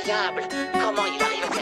incroyable. Comment il arrive à faire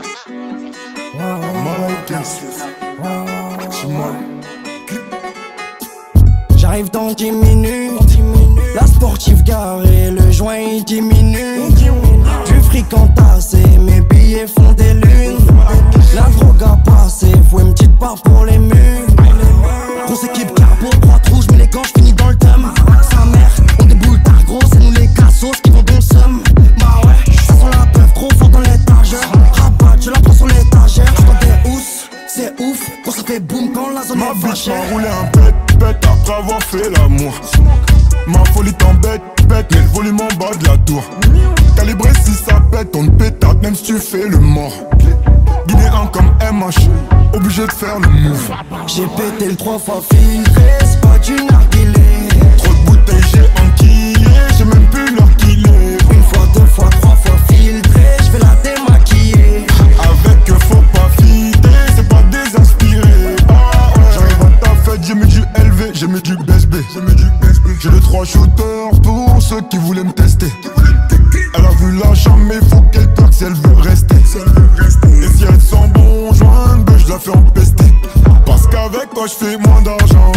ça? J'arrive dans 10 minutes, la sportive garée, le joint il diminue. Du fric entassé, mes billets font des lunes. La drogue a passé, faut une petite part pour les murs. Grosse équipe carbo, droite rouge, mais les gants j'finis dans le thème. Sa mère, on déboule tard gros, c'est nous les cassos qui vont dans le seum. Bah ouais, ça sent la peuf trop fort dans l'étagère. Rabat, je la prends sur l'étagère. J'tends des housses, c'est ouf, quand ça fait boum quand la zone est bitch fâchée. m'a roulé un pète après avoir fait l'amour. Ma folie t'embête, mais le volume en bas de la tour. Calibré si ça pète, on te pétate même si tu fais le mort. Guinéen comme MH, obligé de faire le move. J'ai pété le 3 fois filtré, c'est pas du narguilé. Trop de bouteilles j'ai enquillé, j'ai même plus l'heure qu'il est. Une fois, deux fois, trois fois filtré, j'vais la démaquiller. Avec faut pas fider, c'est pas désinspiré. J'arrive à ta fête, j'ai mis du LV, j'ai mis du BSB. J'ai les 3 shooters pour ceux qui voulaient me tester. Elle a vu la chambre mais faut qu'elle claque si elle veut rester. Et si elle sent bon joint, ben je la fais empester. Parce qu'avec toi je fais moins d'argent.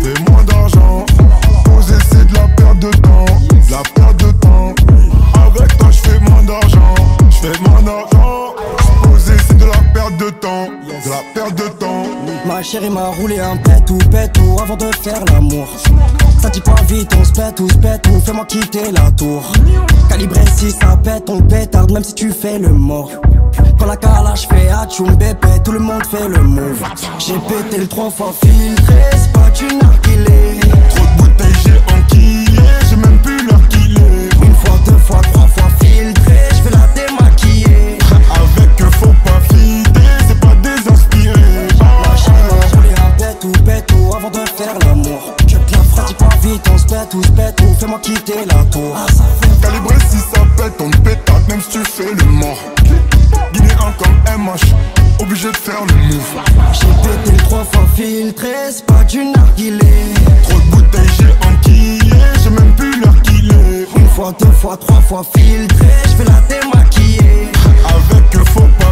Poser c'est de la perte de temps. Avec toi je fais moins d'argent. Poser c'est de la perte de temps. Ma chérie m'a roulé un pétou avant de faire l'amour. Ça dit pas vite, on se pète ou fais-moi quitter la tour. Calibré si ça pète, on pétarde même si tu fais le mort. Quand la calage fait atchoum bébé, tout le monde fait le move. J'ai pété le 3 fois filtré, c'est pas du narguilé. Trop de bouteilles j'ai enquillé, j'ai même plus l'heure qu'il est. Une fois, deux fois, trois fois filtré, j'vais la démaquiller. Avec faut pas fider, c'est pas désinspiré. Ma chérie m'a roulé un pétou avant de faire l'amour. Je te la frappe, dis pas vite, on se pète ou fais-moi quitter la tour. Calibré si ça pète, on te pétate même si tu fais le mort. Guinéen comme MH, obligé de faire le move. J'ai pété le 3 fois filtré, c'est pas du narguilé. Trop de bouteilles j'ai enquillé, j'ai même plus l'heure qu'il est. Une fois, deux fois, trois fois filtré, j'vais la démaquiller. Avec faut pas